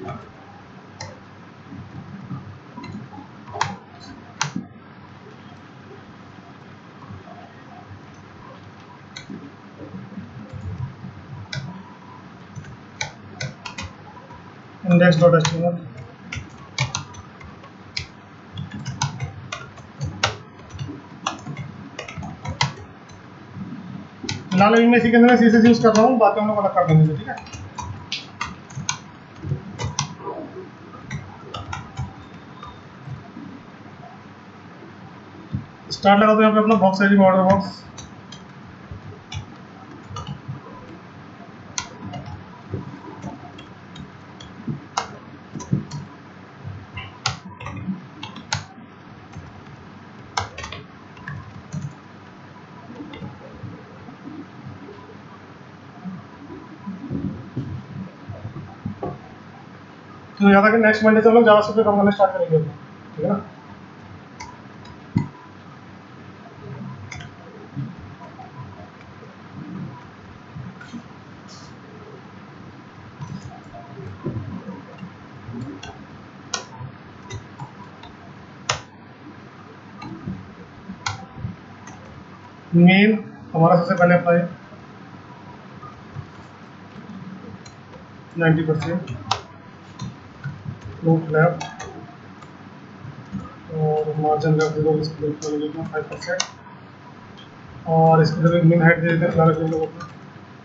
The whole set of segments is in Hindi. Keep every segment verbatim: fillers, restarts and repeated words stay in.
Index dot H T M L फिलहाल मैं इसी के अंदर सी एस एस यूज कर रहा हूँ, बाकी हम लोग अलग कर देंगे, ठीक है। स्टार्ट लगा दो यहाँ पे अपना बॉक्स है जी, बॉर्डर बॉक्स। तो याद है कि नेक्स्ट मंडे से हम लोग जावास्क्रिप्ट पे काम करना स्टार्ट करेंगे, ठीक है ना। मेन हमारा सबसे पहले अपना है नाइन्टी परसेंट लो फ्लैप और मार्जिन रख दो इसको अपना फाइव परसेंट और इसके लिए मिन हाइट दे देते हैं फिलहाल हम लोग अपना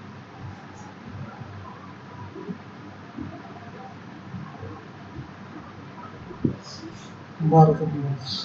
बारह सौ प्लस।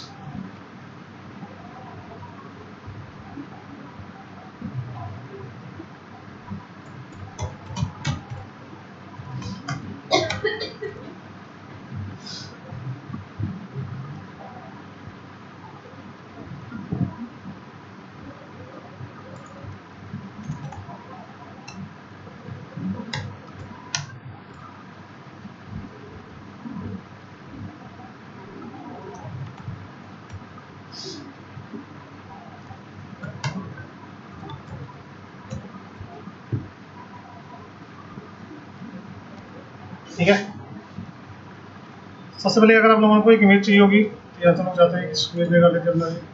ठीक है, सबसे पहले अगर आप लोगों को एक इमेज चाहिए होगी तो यहाँ से लोग जाते हैं इस इमेज में कर लेते हैं अपना ये।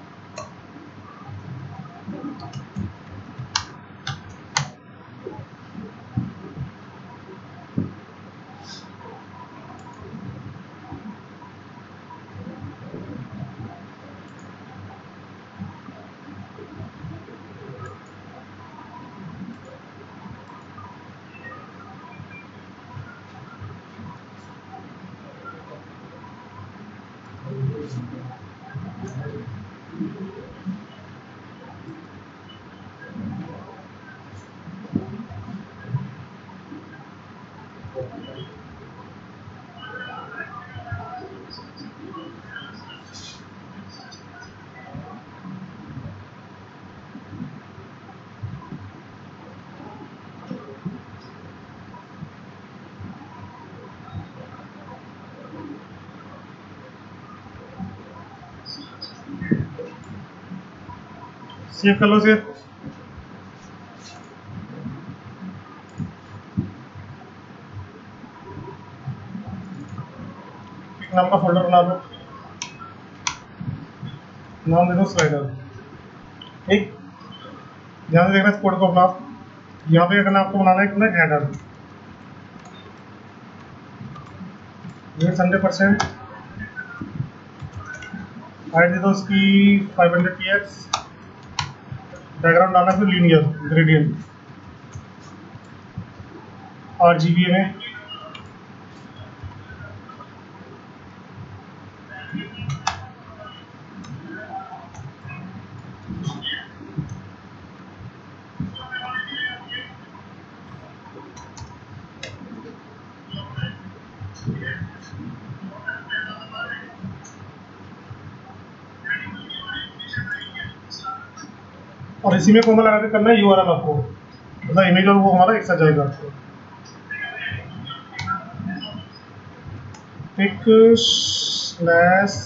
सेव कर लो, सेव। एक नाम का फोल्डर बना लो, नाम दे दो स्लाइडर। ठीक, ध्यान से देखना इस कोड को अपना। यहाँ पे करना आपको बनाना है अपना हेडर, हंड्रेड परसेंट हाइट दे दो उसकी five hundred P x. Background डालना फिर linear gradient R G B में। और इसी में कॉमा लगा के करना है यूआरएल आपको, मतलब इमेज और वो हमारा एक साथ जाएगा आपको। पिक स्लैश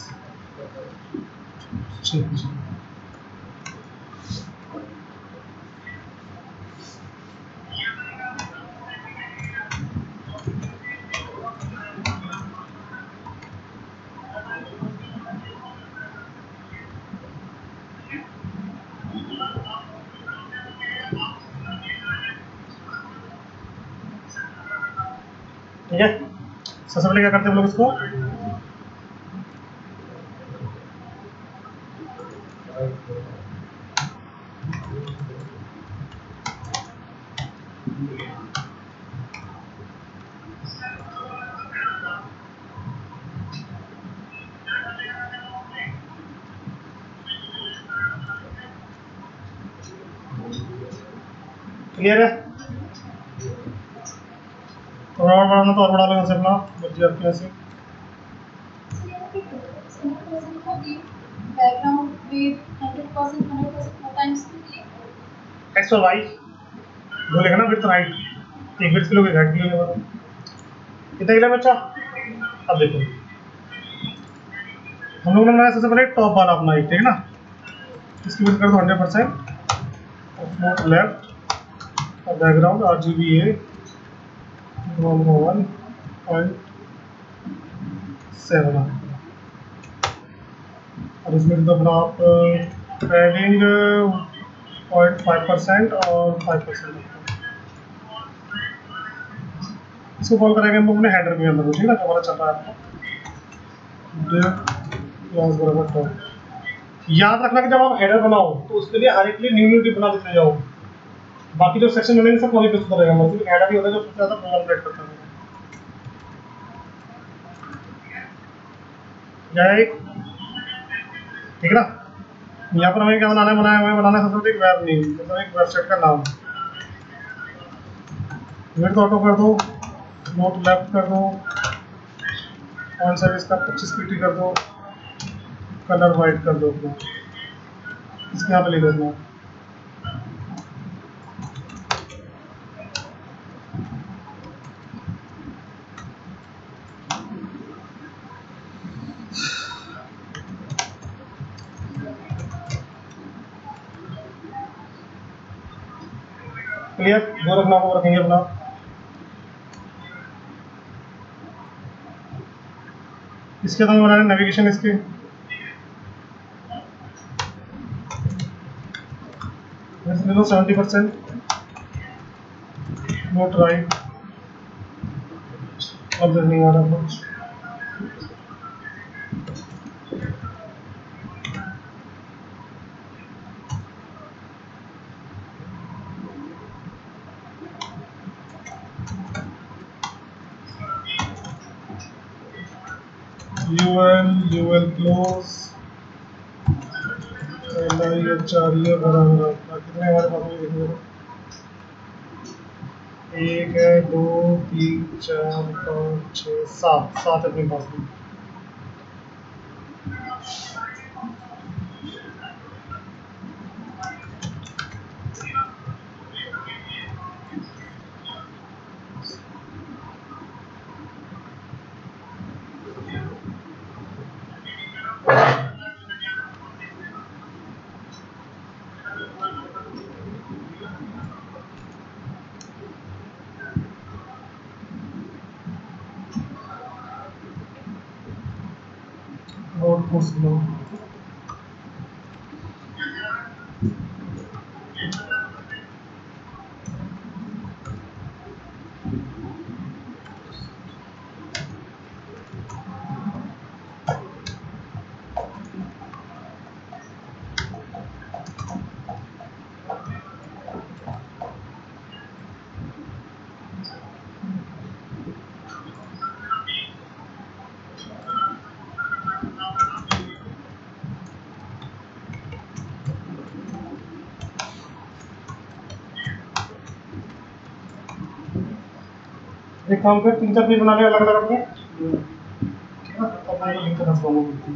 ठीक है। सबसे पहले क्या करते हैं हम लोग इसको क्लियर है। थोड़ा और बढ़ाना तो और बढ़ा लो यहाँ से अपना मर्जी आपकी ऐसे। एक्स और वाई बोलेगा ना विड्थ हाइट, एक विड्थ किलो की हाइट की होगा कितना किलो बच्चा। अब देखो हम लोग ने बनाया सबसे पहले टॉप वाला अपना एक, ठीक है ना। इसकी विड्थ कर दो hundred percent left background R G B ए वन पॉइंट सेवन और इसमें तो अपना आप पैडिंग पॉइंट फाइव परसेंट और फाइव परसेंट इसको कॉल करेंगे हम अपने हेडर के अंदर, ठीक है ना। हमारा चल रहा है क्लास बराबर टॉप। याद रखना कि जब आप हेडर बनाओ तो उसके लिए हर एक लिए न्यू न्यू डिप बना देते जाओ, बाकी जो सेक्शन बनेंगे सब कॉपी पेस्ट करेगा। मतलब हेडर ही होता है जो सबसे ज़्यादा प्रोग्राम क्रिएट करता है। एक ठीक है ना। यहाँ पर हमें क्या बनाना है, बनाया हमें बनाना है सबसे एक वेब नेम, मतलब एक वेबसाइट का नाम। विड्थ ऑटो कर दो, नोट लेफ्ट कर दो, फॉन्ट साइज इसका पच्चीस पीटी कर दो, कलर वाइट कर दो अपना, इसके यहाँ पे लिख देना। क्लियर, दो रखना को रखेंगे अपना। इसके बाद बना रहे नेविगेशन, इसके ले लो सेवेंटी परसेंट, नोट राइट, अब नहीं आ रहा कुछ। UL UL close L I H R ये बराबर कितने हमारे पास में देखिए, एक है, दो, तीन, चार, पाँच, छः, सात, सात अपने पास में। और कुछ लो एक काम कर, तीन चार पेज बना ले अलग अलग अपने, ठीक है। तो अपने लिंक करना शुरू होगी।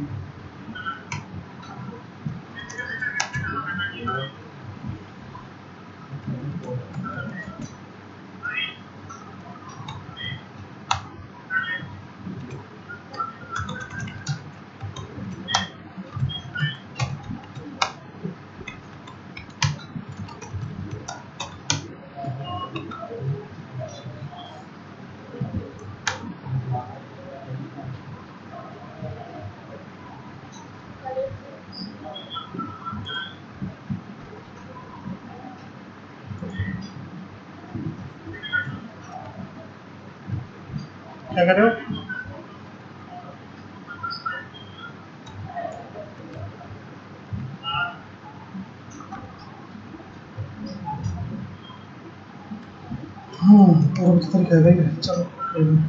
क्या कर रहे हो? हम्म और इस तरीके है ही चलो कोई नहीं।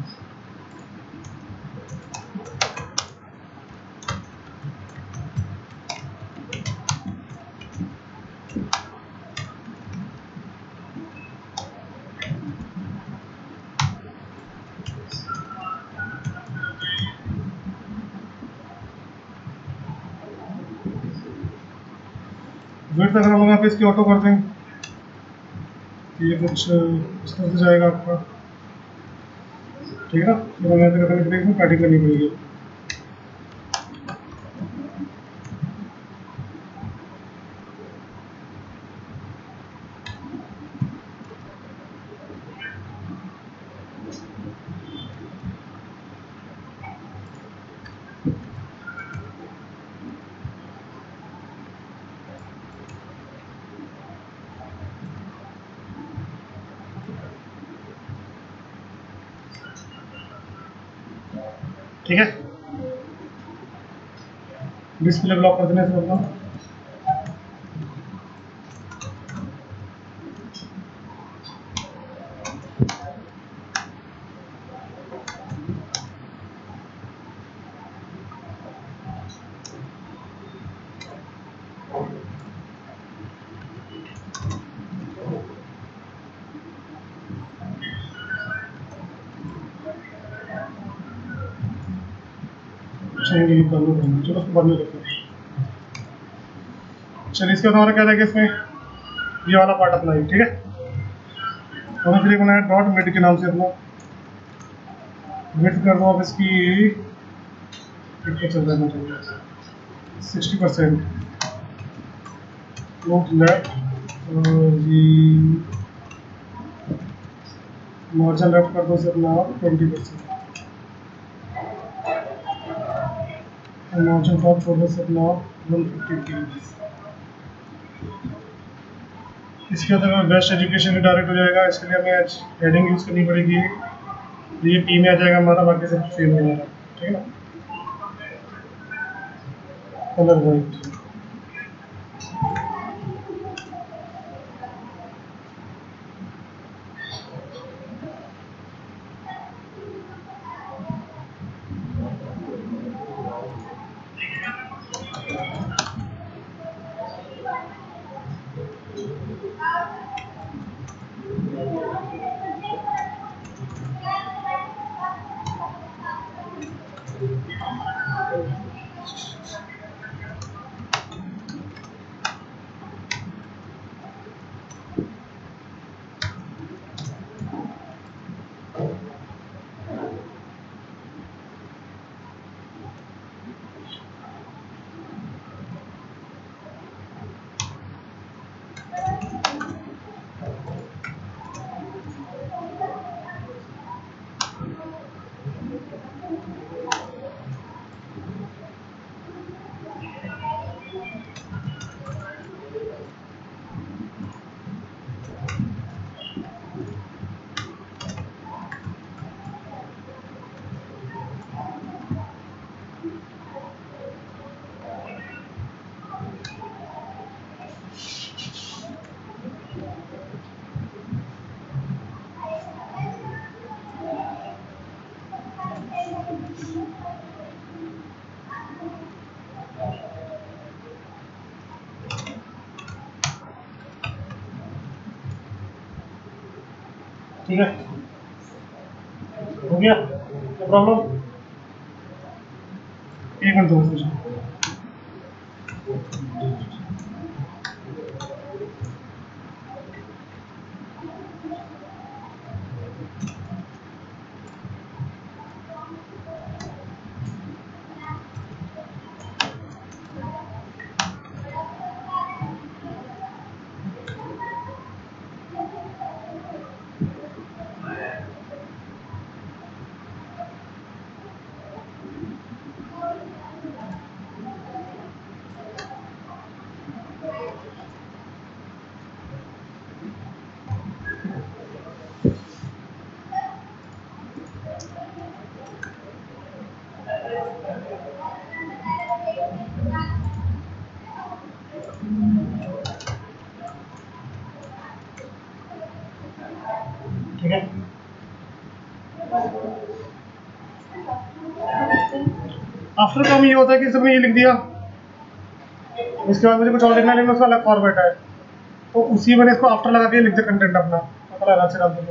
वेट अगर हम लोग यहाँ पे इसकी ऑटो कर दें ये कुछ इस तरह से जाएगा आपका, ठीक है ना। फिर हमें यहाँ पे करने के लिए इसमें पैडिंग करनी पड़ेगी। ठीक है, डिस्प्ले ब्लॉक कर देना है अपना। चलिए ये कर लो, चलो उसको बंद करते हैं। चलिए इसके बाद हमारा क्या रहेगा इसमें, ये वाला पार्ट अपना ही, ठीक है। हमें फिर बनाया डॉट मिड के नाम से अपना विड्थ कर दो आप इसकी कितना चल रहा है sixty percent note left margin left कर दो से अपना ट्वेंटी परसेंट मार्जिन टॉप छोड़ दो से अपना वन फिफ्टी। इसके बाद अगर बेस्ट एजुकेशन में डायरेक्ट हो जाएगा, इसके लिए हमें हेडिंग यूज़ करनी पड़ेगी। ये पी में आ जाएगा हमारा, बाकी सब सेम हो जाएगा, ठीक है ना। कलर वाइट, ठीक है, हो गया, नो प्रॉब्लम। एक मिनट दो मुझे। आफ्टर कम ये होता है कि सबने ये लिख दिया, इसके बाद मुझे कुछ और लिखना है लेकिन उसका अलग फॉर्मेट है, तो उसी मैंने इसको आफ्टर लगा के लिख दिया कंटेंट अपना, मतलब अलग से डाल दूँगा।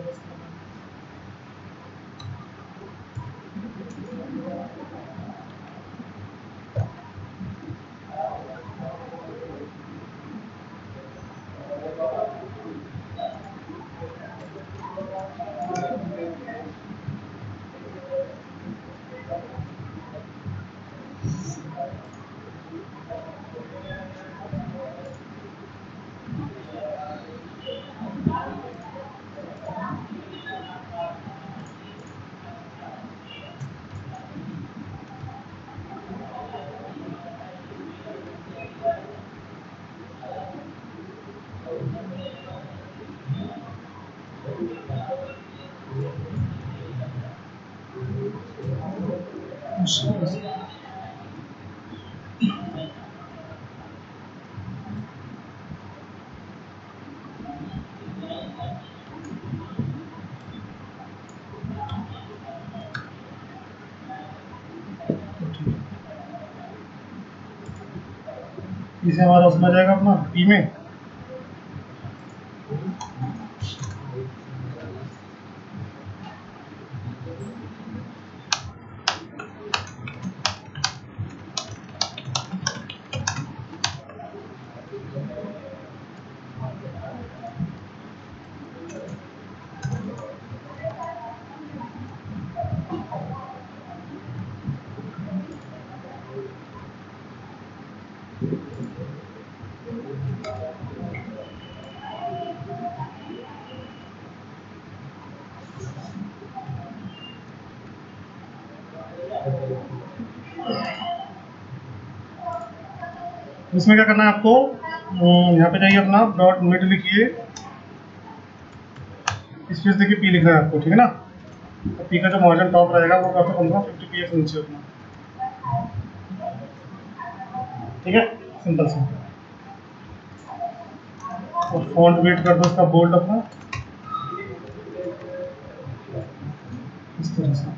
इसे हमारा उसमें जाएगा अपना पी में, इसमें क्या करना है आपको, यहाँ पे जाइए अपना डॉट मिड लिखिए, स्पेस देखिए पी लिखना है आपको, ठीक है ना। तो पी का जो मार्जिन टॉप रहेगा वो करते पंद्रह फिफ्टी पी एक्स नीचे अपना, ठीक है, सिंपल सिंपल। और फॉन्ट वेट कर दो उसका बोल्ड अपना इस तरह से।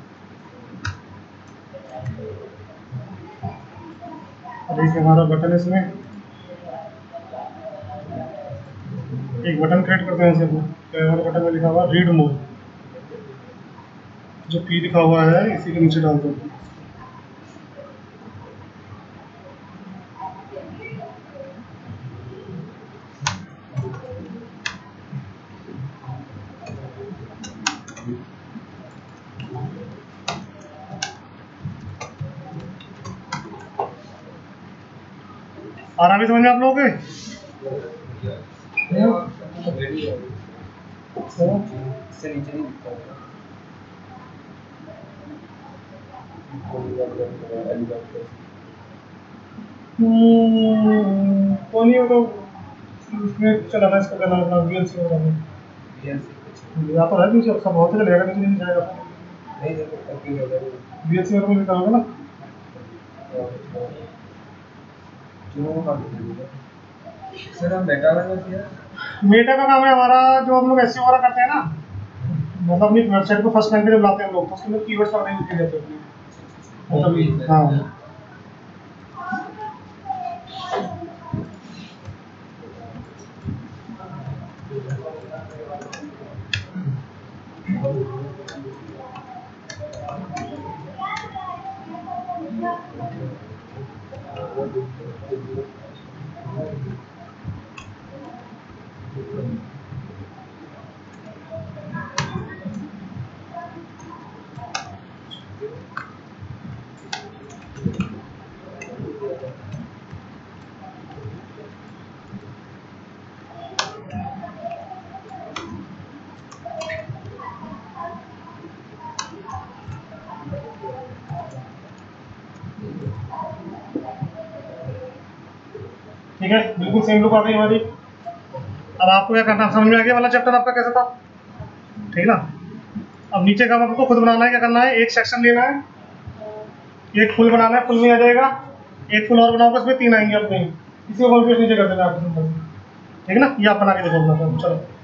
और एक हमारा बटन, इसमें एक बटन क्रिएट करते हैं इसे अपना, हमारे बटन में लिखा हुआ रीड मोर, जो पी लिखा हुआ है इसी के नीचे डाल दो। आ रहा भी समझ में आप लोगों के? तो नहीं वो तो उसमें चला था, इसका क्या नाम था, वीएलसी वाला में, या तो है नीचे, सब बहुत चलेगा, नीचे नहीं जाएगा, वीएलसी वाला में लिखा होगा ना। सर हम मेटा वाला किया, मेटा का काम है हमारा, जो हम लोग एसईओ वगैरह करते हैं ना, मतलब अपनी वेबसाइट को फर्स्ट रैंक पे जब लाते हैं हम लोग, तो उसके लिए कीवर्ड्स वगैरह लिखे जाते हैं, मतलब हाँ। ठीक है, बिल्कुल सेम लुक आ गई हमारी। अब आपको क्या करना, समझ में आ गया वाला चैप्टर आपका कैसा था, ठीक है ना। अब नीचे का आपको खुद बनाना है, क्या करना है, एक सेक्शन लेना है, एक फुल बनाना है, फुल में आ जाएगा, एक फुल और बनाओगे उसमें तीन आएंगे अपने, इसी को नीचे कर देना आपको, ठीक है ना। ये आप बना के देखो अपना, चलो।